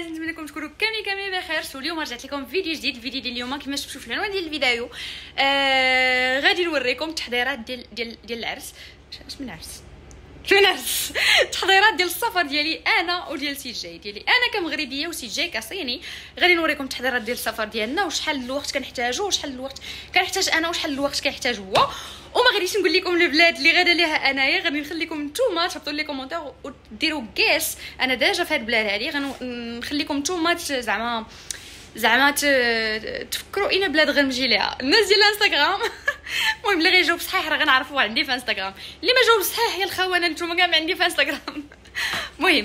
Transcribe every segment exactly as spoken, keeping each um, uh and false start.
نتمنى لكم تكونوا كاملين كاملين بخير. سو اليوم رجعت لكم فيديو جديد. الفيديو ديال اليوم كما شفتوا في العنوان ديال الفيديو آه غادي نوريكم التحضيرات ديال ديال ديال العرس. اش من عرس من عرس التحضيرات ديال السفر ديالي انا وديال سي جي ديالي انا كمغربيه وسي جي كصيني. غادي نوريكم التحضيرات ديال السفر ديالنا وشحال الوقت كنحتاجو وشحال الوقت كنحتاج انا وشحال الوقت كيحتاج هو. وما غاديش نقول لكم البلاد اللي غادا ليها انايا، غادي نخليكم نتوما تحطوا لي كومونتير وديروا كيس. انا ديجا في هاد البلاد هادي غنخليكم نتوما زعما زعما تفكروا اين بلاد غنمشي ليها. الناس ديال الانستغرام المهم اللي غيجاوب صحيح راه غنعرفوا عندي في انستغرام، اللي ما جاوب صحيح يا الخونه نتوما كاع ما عندي في انستغرام. المهم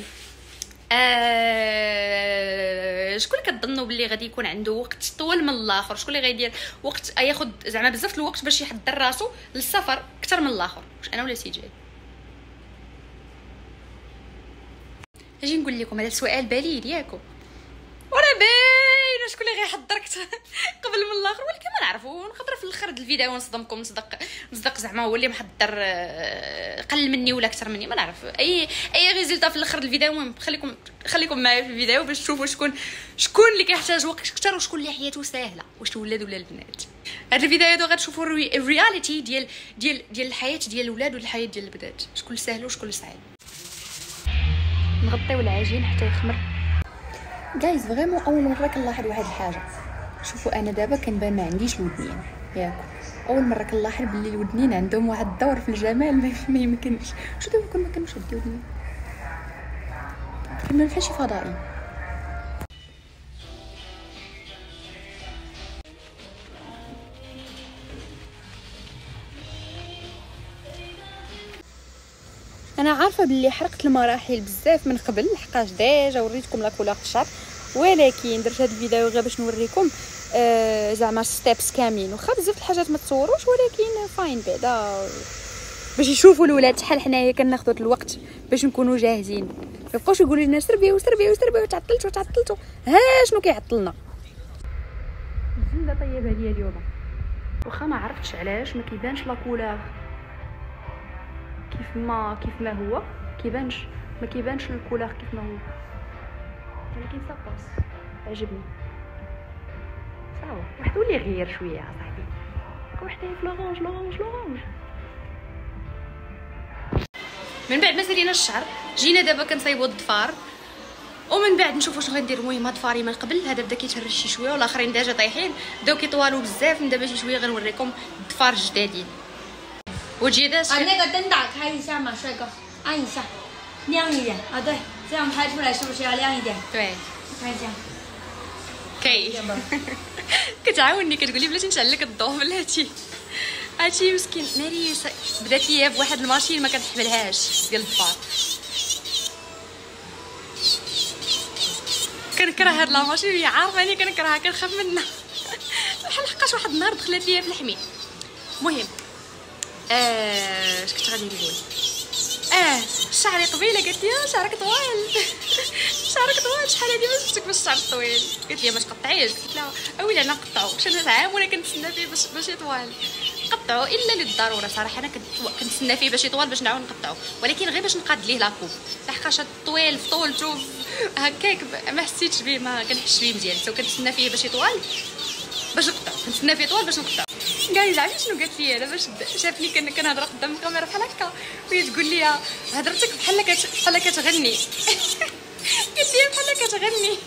آه... شكون اللي كتظنوا باللي غادي يكون عنده وقت طول من الاخر؟ شكون اللي غيدير وقت ياخذ زعما بزاف الوقت باش يحضر راسو للسفر اكثر من الاخر؟ واش انا ولا سي جي؟ اجي نقول لكم هذا السؤال بليد ياكم وراه باين شكون اللي غيحضرك قبل من الاخر، ولكن ما نعرفوا. نقدر في الاخر ديال الفيديو نصدمكم نصدق نصدق زعما هو اللي محضر قل مني ولا اكثر مني، ما نعرف. اي اي ريزلت في الاخر الفيديو. المهم خليكم خليكم معايا في الفيديو باش تشوفوا شكون شكون اللي كيحتاج وقت اكثر وشكون اللي حياته سهله، واش الولاد ولا البنات. هاد الفيديو غتشوفوا الرياليتي ديال ديال ديال الحياه ديال الولاد ولا الحياه ديال البنات، شكون سهل وشكون صعيب. نغطيو العجين حتى يخمر. جايز فريمون اول مره كنلاحظ واحد الحاجه. شوفوا انا دابا كنبان ما عنديش الودنين ياك، اول مره كنلاحظ باللي الودنين عندهم واحد الدور في الجمال ما يمكنش. شو دابا كون ما كانوش عندي ودنين كنبان بحال شي فضائي. انا عارفه باللي حرقت المراحل بزاف من قبل لحقاش ديجا وريتكم لا كولور الشعر، ولكن درت هذا الفيديو غير باش نوريكم آه زعما ستيبس كاملين. واخا بزاف الحاجات ما تصوروش ولكن فاين بعدا باش يشوفوا الولاد شحال حنايا كناخذوا الوقت باش نكونوا جاهزين. ما يبقاوش يقولوا لنا سربيو سربيو سربيو تعطلتوا تعطلتوا. ها شنو كيعطلنا؟ الزنده طيبه ليا اليوم، واخا ما عرفتش علاش ما كيبانش لا كولور كيف ما كيف ما هو كيبانش ما كيبانش الكولور كيف ما هو، ولكن ساباس عجبني. صافي واحد ولي غير شويه صاحبي واحد في لورانج لورانج لورانج. من بعد ما سالينا الشعر جينا دابا كنصايبوا الضفار، ومن بعد نشوفوا شنو غندير. المهم هاد ضفاري من قبل هذا بدا كيتهرش شي شويه والاخرين ديجا طايحين بداو كيطوالوا بزاف. من دابا شي شويه غنوريكم الضفار الجدادين.我觉得是把那个灯打开一下嘛，帅哥，按一下，亮一点啊，对，这样拍出来是不是要亮一点？ 对， 看一下。 كاي كتعاوني كتقولي بلاتي نشعل لك الضوء بلاتي. هادشي مسكين ناري بدات ليا بواحد الماشين ما كنحملهاش ديال الضفار. كنكره هاد لا ماشين، هي عارفه اني كنكرهها كنخاف منها بحال لحقاش واحد النهار دخلت ليا في الحميم. المهم اه اش كنت غادي نقول؟ اه شعري قبيله قالت لي شعرك طويل شعرك طويل شحال هادي ما شفتك بالشعر الطويل. قالت لي ما تقطعيش، قلت لها اويلي انا نقطعو شحال عام وانا كنتسنى فيه باش باش يطول. قطعو الا للضروره صراحه. انا كنتسنى فيه باش يطول باش نعاود نقطعو، ولكن غير باش نقاد ليه لاكوب لحقاش الطويل في طولته هكاك ما حسيتش به، ما كنحسش به مزيان. سو كنتسنى فيه باش يطول باش نقطعو، كنتسنى فيه طوال باش نقطعو. جايز عرفتي شنو قالت لي؟ دابا شافني كنهضر قدام الكاميرا بحال هكا وهي تقول لي هضرتك بحال بحال كتغني قالت لي بحال كتغني.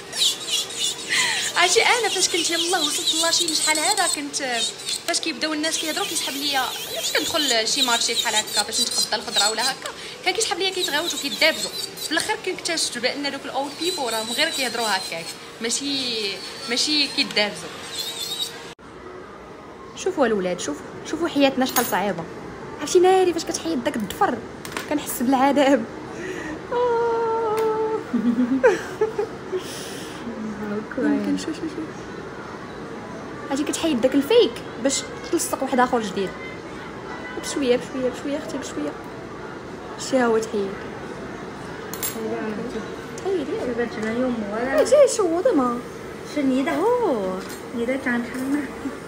عرفتي انا فاش كنت يلاه وصلت لاشين شحال هذا كنت فاش كيبداو الناس كيهضروا كيسحب ليا فاش كندخل شي مارشي بحال هكا باش نتقضى الخضره ولا هكا كان كيسحب ليا كيتغاوتوا كيدابزوا. في الاخر كنكتشفت بان دوك الاولد بيبل راهم غير كيهضروا هكاك ماشي ماشي كيدابزوا. شوفوا الولاد شوفوا شوفوا حياتنا شحال صعيبه. عرفتي ناري فاش كتحيد داك الضفر كنحس بالعذاب. ممكن شوف شوف شوف عرفتي كتحيد داك الفيك باش تلصق واحد اخر جديد بشويه بشويه بشويه اختي بشويه. شتي ها هو تحيد تحيدي 这个只能用磨的。 哎，这是我的吗？ 是你的哦， 你的长长的。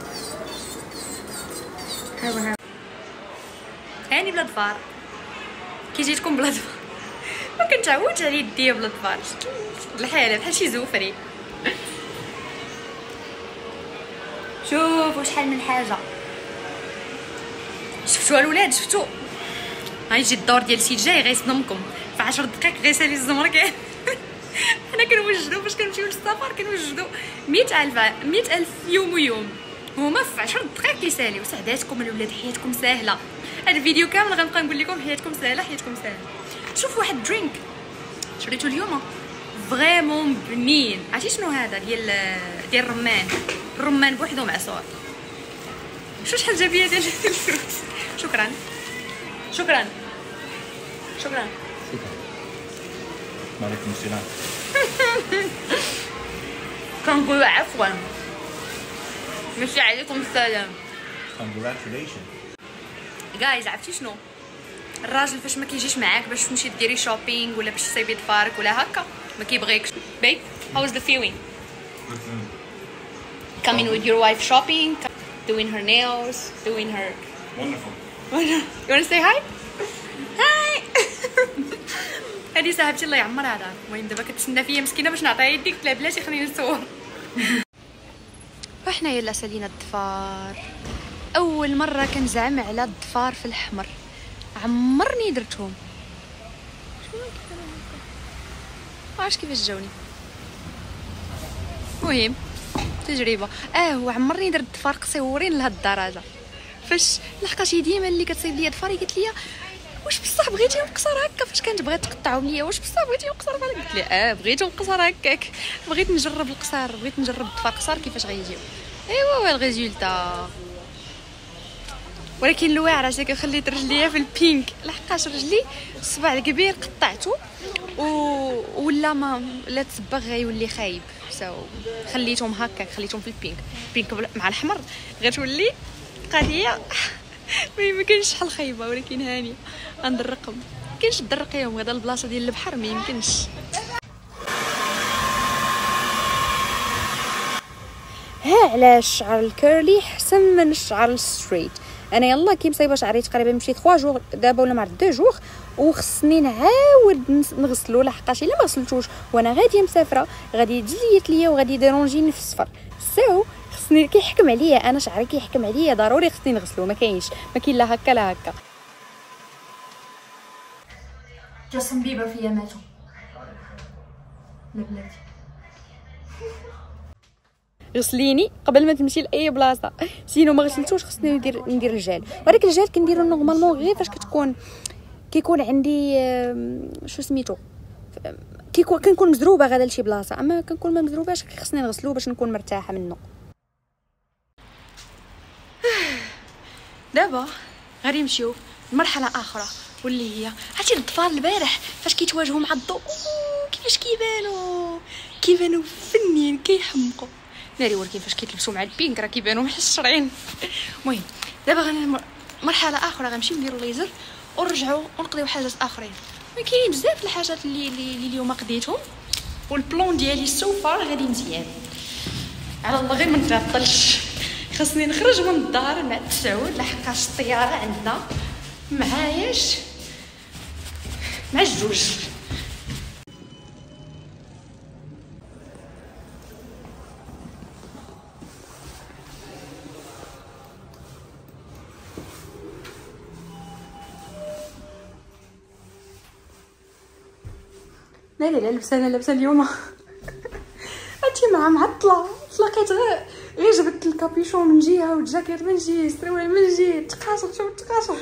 还不还？ هاني بلا ضفار كي جيتكم بلا ضفار ما كنتعودش على يديا بلا ضفار الحاله بحال شي زوفري. شوفوا شحال من حاجه شفتوا الولاد شفتوا. غيجي الدور ديال السيد جاي غيصدمكم في عشر دقائق غيسالي الزمر كاع. حنا كنوجدوا فاش كنمشيو للسفر كنوجدوا مئة الف مئة الف يوم ويوم، هما في عشر دقائق كيساليو. سعداتكم الولاد حياتكم ساهله. هذا الفيديو كامل غنبقى نقول لكم حياتكم ساهله حياتكم ساهله. شوف واحد درينك شريته اليوم فريمون بنين. عرفتي شنو هذا؟ ديال ديال الرمان، الرمان بوحدو معصور. شو شحال جابيه ديال الفلوس. شكرا شكرا شكرا وعليكم السلام. كنقول عفوا ماشي عليكم السلام. Congratulations. جايز عرفتي شنو؟ الراجل فاش ما كيجيش معاك باش تمشي ديري شوبينغ ولا باش تصيبي ضفارك ولا هكا ما كيبغيكش. babe how was the feeling coming with your wife shopping, doing her nails, doing her Wonderful. you want to say hi hi. هادي صاحبتي الله يعمرها دار. المهم دابا كتسنى فيا مسكينه باش نعطيها يدي، قلت لها بلاتي خليني نصور. وحنا يلا سالينا الضفار. اول مره كنزعم على الضفار في الحمر، عمرني درتهم. ما عرفتش كيفاش جاوني، المهم تجربه. اه وعمرني درت ضفار قصيورين لهاد الدرجه. فاش لحقاش ديما اللي كتصيب ليا ضفاري قالت لي واش بصح بغيتيهم قصر هكا؟ فاش كانت بغات تقطعهم ليا واش بصح بغيتيهم قصر بحال هكا؟ قلت لها اه بغيتهم قصر هكاك، بغيت نجرب القصار، بغيت نجرب الضفار قصار كيفاش غيجيو. ايوا الريزولتا. ولكن الواعره ساكن خليت رجليا في البينك لحقاش رجلي الصباع الكبير قطعته و ولا ما لا تصبغ غيولي خايب، سو خليتهم هكاك، خليتهم في البينك. البينك مع الحمر غير تولي قضيه ما يمكنش شحال خايبه، ولكن هانيه غندرقهم. ما كاينش تدرقيهم غدا البلاصه ديال البحر ما يمكنش. ها علاش الشعر الكيرلي احسن من الشعر الستريت. انا يلا كي مصايبه شعري تقريبا مشيت ثلاثة جوغ دابا ولا مع اثنين جوغ، وخصني نعاود نغسلو لحقاش الا ما غسلتوش وانا غاديه مسافره غادي يدليت ليا وغادي يديرونجيني في السفر. سو خصني كيحكم عليا انا شعري كيحكم عليا ضروري خصني نغسلو، ما كاينش ما كاين لا هكا لا هكا. جاستن بيبر فيا ماتو لا بلاتي. غسليني قبل ما تمشي لاي بلاصه، سينو ما غسلتوش خصني ندير ندير الجال. ولكن الجال كنديرو نورمالمون غير فاش كتكون كيكون عندي شو سميتو كيكون كنكون مزروبه غادا لشي بلاصه، اما كنكون ما مزروباش خصني نغسلو باش نكون مرتاحه منه. دابا غادي نمشيو لمرحله اخرى واللي هي عرفتي الضفار البارح فاش كيتواجهوا مع الضوء كيفاش كيبانوا كيبانوا فنين كيحمقوا ناري، ولكن فاش كيتلبسوا مع البينك راه كيبانوا محشرين. المهم دابا غن مرحله اخرى غنمشيو نديرو ليزر ونرجعوا ونقضيو حاجات اخرين. ما كاينين بزاف الحاجات اللي اللي اليوم قضيتهم، والبلون ديالي سوفار غادي مزيان على الله. غير ما نتعطلش، خاصني نخرج من الدار مع التسعود لحقاش الطياره عندنا معاياش مع الجوج. لا لا لا لبسه انا لابسه اليوم هادشي مع معطله. تلاقيت غير غير جبت الكابيشون من جهه والجاكيت من جهه السروال من جهه تقاصر شوف تقاصر.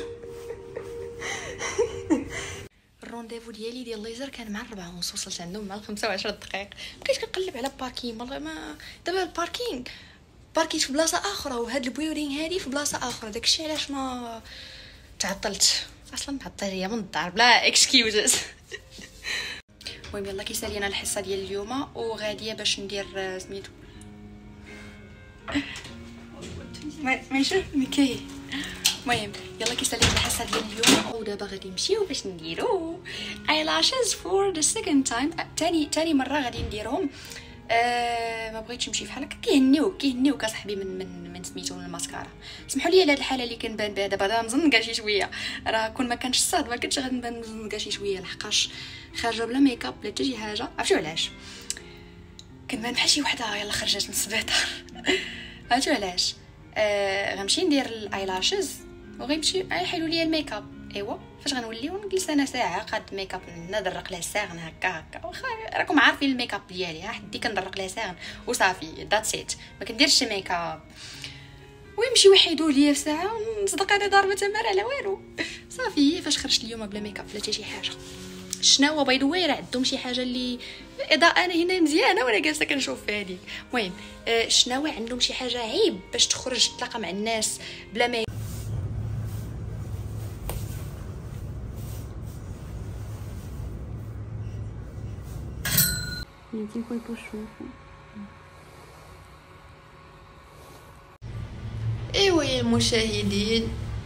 الرونديفو ديالي ديال الليزر كان مع الربعة ونص، وصلت عندهم مع الخمسة وعشرة دقائق. بقيت كنقلب على باركين والله ما دابا الباركينغ باركيت في بلاصه اخرى وهاد البويورينغ هادي في بلاصه اخرى، داكشي علاش ما تعطلت اصلا. تعطلت هي من الدار بلا اكسكيوزز. المهم يلا كيسالينا الحصه ديال اليوم وغاديه باش ندير سميتو ماشي مكي. المهم يلا كيسالينا الحصه ديال اليوم ودابا غادي نمشيو باش نديرو ايلاشز فور ذا سيكند تايم. تاني تاني مره غادي نديرهم أه ما بغيتش نمشي بحال هكا. كيهنيوك كيهنيوك اصاحبي من من من سميتو من الماسكارا. سمحوا لي على هاد الحاله اللي كنبان بها دابا. دابا نزنقا شي شويه، راه كون ما كانش الصاد ما كنتش غنبان نزنقا شي شويه، لحقاش خارجه بلا ميكاب بلا حتى شي حاجه. عرفتوا علاش كنبان بحال شي وحده يلا خرجت من السبيطار؟ عرفتوا علاش؟ أه غنمشي ندير الايلاشز وغيمشي يحلوا لي الميكاب. ايوا فاش غنوليو نجلس انا ساعه قاد ميكاب ندرق لها ساغن هكا هكا. واخا راكم عارفين الميكاب ديالي، ها حدي كندرق لها ساغن وصافي ذاتس ات، ما كنديرش ميكاب. ويمشي ويحيدوا لي في ساعه نصدق انا ضربه تمر على والو صافي. هي فاش خرجت اليوم بلا ميكاب بلا حتى شي حاجه. شناهو باي ذا واي راه عندهم شي حاجه اللي الاضاءه انا هنا مزيانه وانا جالسه كنشوف في هذيك. المهم آه شناهو عندهم شي حاجه عيب باش تخرج تلاقى مع الناس بلا ما ايوا يا المشاهدين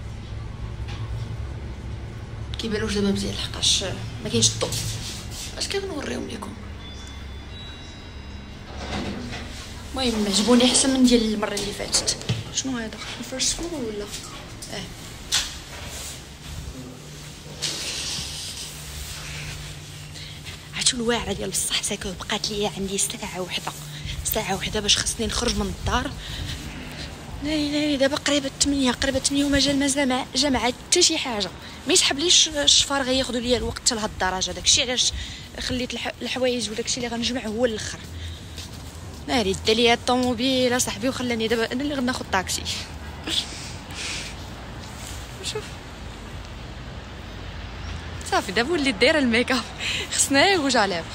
كيبانوش دابا مزيان لحقاش ما كاينش الضوء. اش كنوريهم لكم؟ المهم عجبوني احسن من ديال المره اللي فاتت. شنو هذا الفرش فلور ولا اه عرفتوا الواعره ديال بصح ساكو بقات لي عندي ساعه وحده ساعه وحده باش خصني نخرج من الدار. ناري ناري دابا قريبه ثمانية قريبه ثمانية ومازال مازال جمع حتى شي حاجه. ما يسحبليش الشفار غياخذوا ليا الوقت حتى لهاد الدرجه. داكشي علاش خليت الحوايج وداكشي اللي غنجمع هو الاخر. ناري دا ليا الطوموبيل صاحبي وخلاني دابا انا اللي غناخذ طاكسي. شوف صافي دابا وليت دايره الميكاب خصنا يغوج على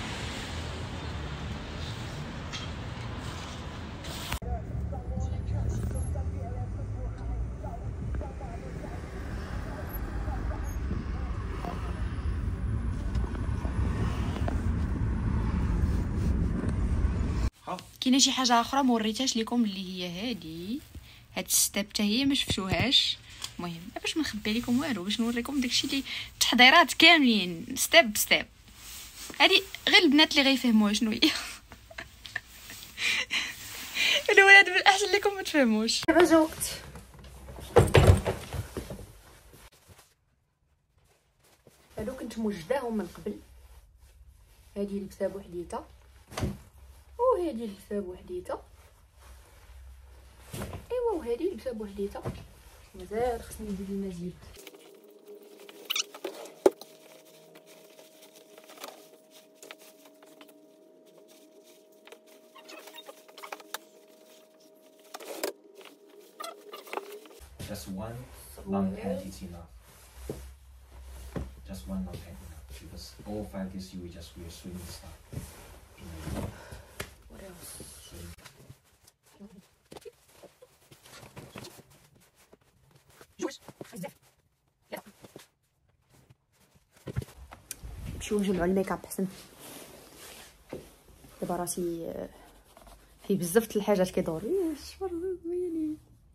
كاينه شي حاجه اخرى ما وريتهاش لكم اللي هي هذه. هاد الستاب حتى هي ما شفتوهاش. المهم باش ما نخبي لكم والو باش نوريكم داكشي اللي التحضيرات كاملين ستيب ستيب. هذه غير البنات اللي غيفهموها شنو هي. الولاد بالاحسن لكم ما تفهموش. دابا جا وقت هادو كنت موجداهم من قبل. هذه لبسه بوحديتها وهذه لبسه بوحديتها. ايوا وهذه لبسه بوحديتها. مازال خصني ندير المزيد. Just one long panty is enough. Just one long panty enough. Because all five days you will just wear swimming style. What else? Swim. نمشيو نجمعوا الميك اب حسن. دابا راسي في بزاف د الحاجات كيدوروا. شفر زوينين.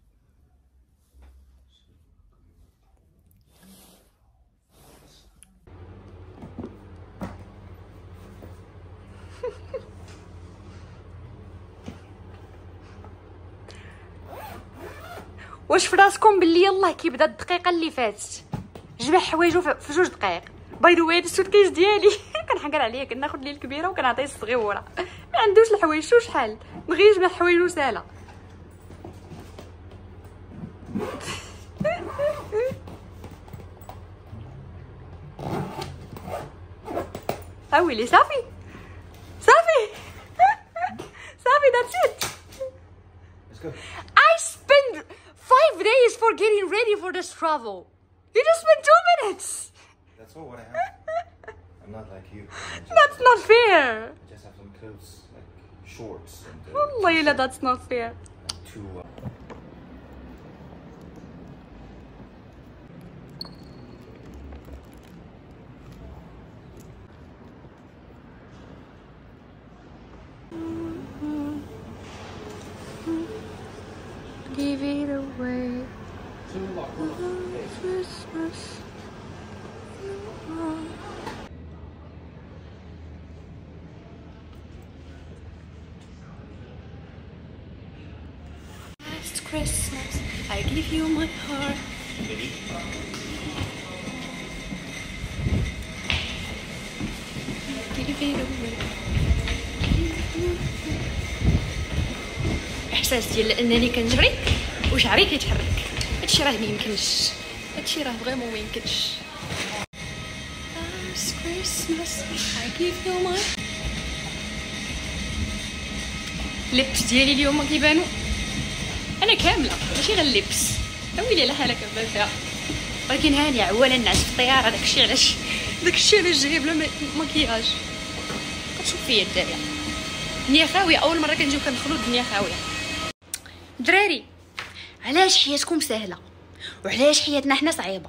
واش في راسكم باللي يلاه كيبدا الدقيقه اللي فاتت جمع حوايجو في جوج دقائق؟ باي ذا واي السوت كيس ديالي كنحقر عليا كناخذ ليه الكبيره وكنعطيه الصغيره. ما عندوش الحوايج شو شحال نغي يجمع حوايجو ساهله. ها ويلي صافي صافي صافي that's it. Let's go. I spent five days for getting ready for this travel. You just spent two minutes. That's all what I have. I'm not like you. I just, That's not fair. I just have some clothes, like shorts and uh, والله لا that's not fair. two. Uh, Give it away. Christmas. Christmas I give you my heart. Give it away. احساس ديال انني كنجري وشعري كيتحرك، هادشي راه ميمكنش، هادشي راه فريمون ميمكنش. Last Christmas I give you my. اللبس ديالي اليوم كيبانو انا كامله ماشي غير اللبس، ويلي على حالك كنبان فيها، ولكن هاني عواله نعس في الطياره. داكشي علاش داكشي علاش جايه بلا مكياج. كتشوف فيا الدراري الدنيا خاويه، اول مره كنجيو كندخلو الدنيا خاويه. دراري علاش حياتكم سهله وعلاش حياتنا حنا صعيبه؟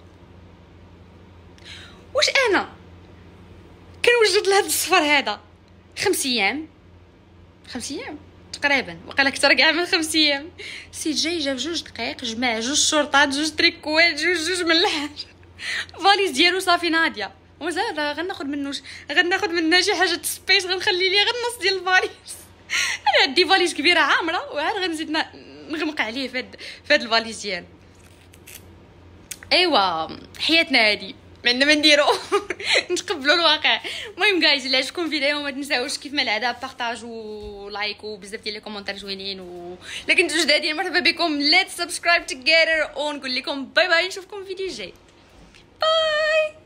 واش انا كنوجد لهاد الصفر هذا خمس ايام خمس ايام تقريبا، وقيلا اكثر كاع من خمس ايام. سيت جاي جاب جوج دقائق، جمع جوج شرطات، جوج تريكوات، جوج جوج من الحاج، فاليز ديالو صافي ناضيه، ومازال غناخذ منه غناخذ منها شي حاجه سبيس، غنخلي ليه غير النص ديال الفاليز. انا عندي فاليز كبيره عامره وعاد غنزيد نغمق عليه في هاد في هاد الفاليز ديالو. ايوا حياتنا هادي ما عندنا ما نديرو. نتقبلوا الواقع. المهم جايز الا عجبكم الفيديو ما تنساوش كيف ما العاده بارطاج ولايك وبزاف ديال لي كومونتير زوينين، و الا كنتو جدادين مرحبا بكم. ليتس سبسكرايب توغيذر ونقول لكم باي باي، نشوفكم في الفيديو الجاي. باي.